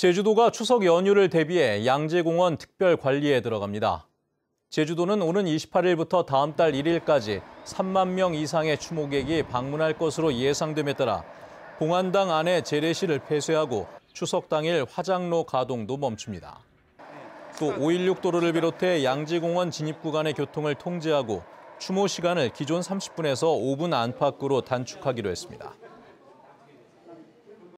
제주도가 추석 연휴를 대비해 양재공원 특별 관리에 들어갑니다. 제주도는 오는 28일부터 다음 달 1일까지 3만 명 이상의 추모객이 방문할 것으로 예상됨에 따라 공안당 안에 재래시를 폐쇄하고 추석 당일 화장로 가동도 멈춥니다. 또 516 도로를 비롯해 양재공원 진입 구간의 교통을 통제하고 추모 시간을 기존 30분에서 5분 안팎으로 단축하기로 했습니다.